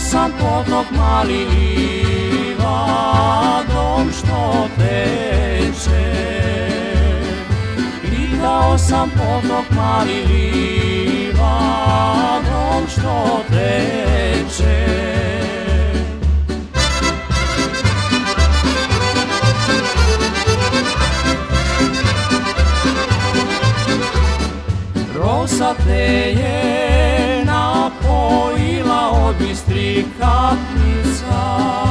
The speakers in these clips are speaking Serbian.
sam potok mali livadom što teče. Pitao sam potok mali livadom što teče. Rosa te je napojila od bistrih kapljica.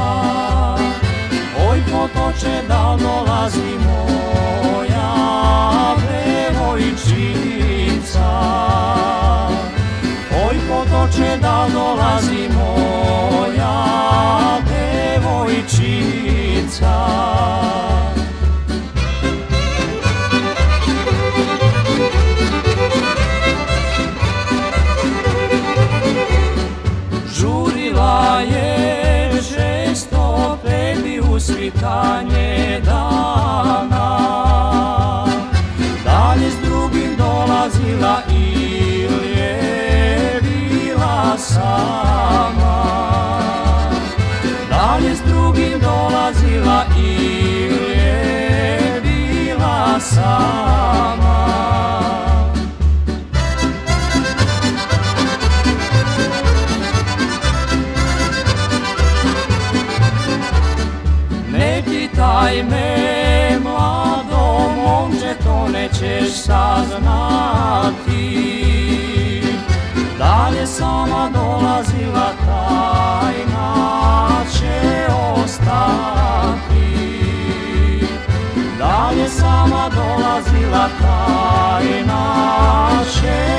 Oj potoče, da li dolazi moja devojčica? Oj potoče, da li dolazi moja devojčica? Žurila je često tebi u svitanje dana, dalje s drugim dolazila ili je bila sama. Dalje s drugim dolazila ili je bila sama. Ne pitaj me, mlado momče, to nećeš saznati. Dalje sama dolazila, tajna će ostati. Dalje sama dolazila, tajna će